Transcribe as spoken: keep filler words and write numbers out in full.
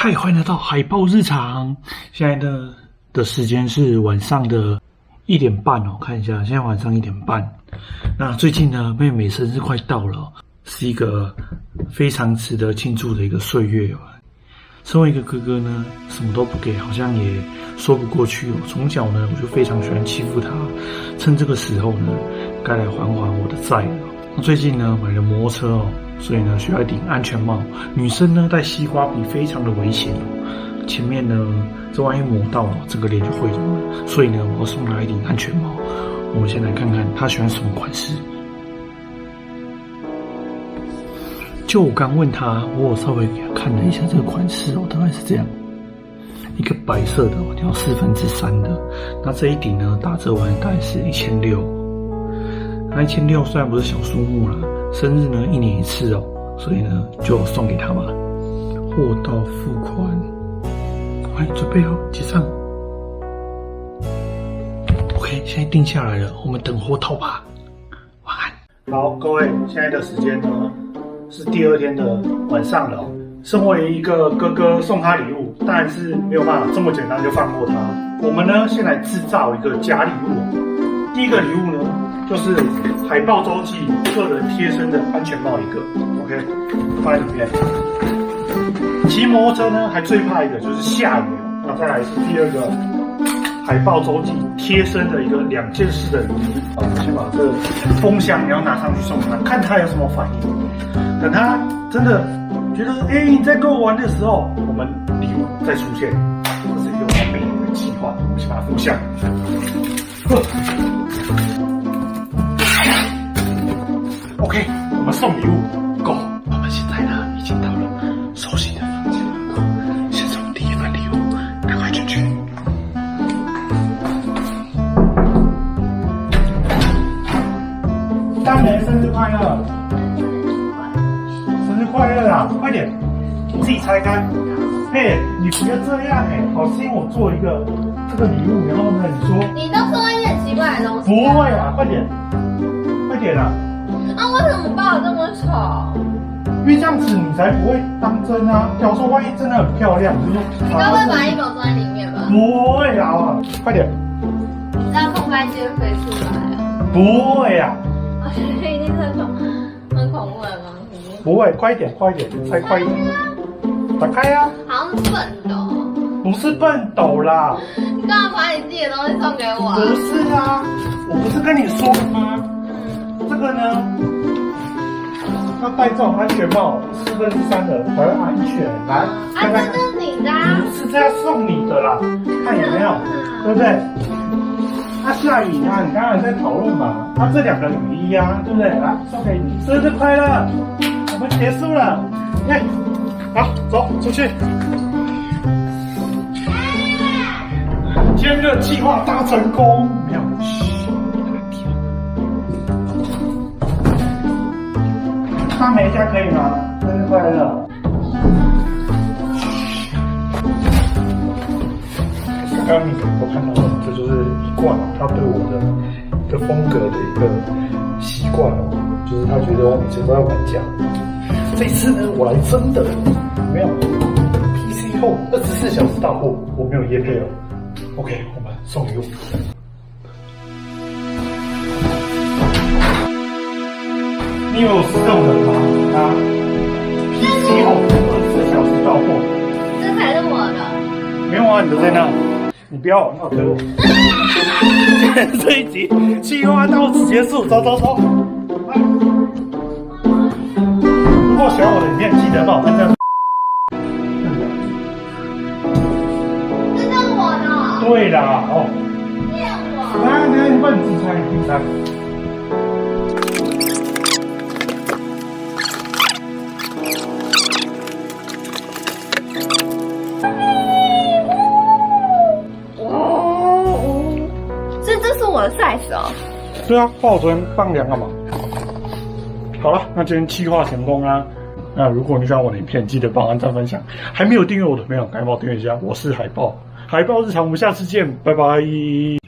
嗨，欢迎来到海豹日常。现在的的时间是晚上的一点半哦，看一下，现在晚上一点半。那最近呢，妹妹生日快到了，是一个非常值得庆祝的一个岁月哦。身为一个哥哥呢，什么都不给，好像也说不过去哦。从小呢，我就非常喜欢欺负他，趁这个时候呢，该来还还我的债了。那最近呢，买了摩托车哦。所以呢，需要一顶安全帽。女生呢戴西瓜皮非常的危险哦。前面呢，这万一磨到了，整个脸就毁容了。所以呢，我要送她一顶安全帽。我们先来看看她喜欢什么款式。就我刚问她，我有稍微给她看了一下这个款式哦，大概是这样，一个白色的，我调四分之三的。那这一顶呢，打折完大概是一千六。那一千六虽然不是小数目啦。生日呢，一年一次哦，所以呢，就送给他吧。货到付款，哎，准备好结账。OK， 现在定下来了，我们等货到吧。晚安。好，各位，现在的时间呢是第二天的晚上了哦。身为一个哥哥送他礼物，当然是没有办法这么简单就放过他。我们呢，先来制造一个假礼物。第一个礼物呢，就是海豹周记个人贴身的安全帽一个 ，OK， 放在里面。骑摩托车呢，还最怕一个就是下雨哦。那再来是第二个海豹周记贴身的一个两件式的礼物啊，先把这个风箱你要拿上去送他，看他有什么反应。等他真的觉得哎、欸、你在跟我玩的时候，我们礼物再出现。这是一个完美的计划，我们先把它封箱。OK， 我们送礼物 ，Go！ 我们现在呢已经到了熟悉的房间了，先送第一份礼物，赶快进去。大美生日快乐！生日快乐啊！快点，你自己拆开。嘿，你不要这样哎、欸，好是因为我做一个这个礼物，然后呢你说你都送一些很奇怪的东西、啊。 不会啊，快点，快点啊！ 啊，为什么包得这么丑？ 因为这样子你才不会当真啊！假如说万一真的很漂亮，你就说你该不会把一狗装在里面吧？ 不会啊，快点！ 你这样空白机会飞出来啊？ 不会啊！ 我觉得一定是很恐很恐怖的东西。 不会，快一点，快一点，再快一点！打开啊！ 好像笨斗。 不是笨斗啦！ 你干嘛把你自己的东西送给我、啊？ 不是啊，我不是跟你说了吗？这个呢，要戴这种安全帽，四分之三的才会安全。来，看看， 啊，这是你的、啊， 不是这样送你的啦，看有没有，对不对？那下雨啊，你刚刚在讨论嘛，那这两个雨衣啊，对不对？来，送给你，生日快乐！我们结束了，耶！好，走出去。今天的计划大成功，没有。大美家可以吗？生日快乐！刚刚你我看到了，这就是一贯他对我的的风格的一个习惯哦，就是他觉得我每次都要玩家。这次呢，我来真的没有 P C 后二十四小时到货，我没有业配哦。OK， 我们送礼物。你以为我是这种人吗？啊 ！P C 后二十四小时到货， 这才是我的。 没有啊，你都在那，你不要，你好推我。今天这一集计划到此结束，走走走。如果喜欢我的影片，记得帮我按赞。 这就是我的。 对啦，哦。 骗我！ 来来，你帮你自己猜，你自己猜。 我的 size 哦， 对啊，化昨天放量干嘛？好了，那今天计划成功啦。那如果你喜欢我的影片，记得帮我按赞分享。还没有订阅我的朋友，赶紧帮我订阅一下。我是海豹，海豹日常，我们下次见，拜拜。